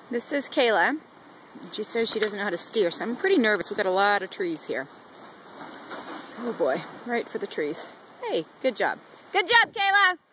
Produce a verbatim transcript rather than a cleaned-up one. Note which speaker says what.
Speaker 1: This is Kayla. She says she doesn't know how to steer, so I'm pretty nervous. We've got a lot of trees here. Oh boy, right for the trees. Hey, good job. Good job, Kayla!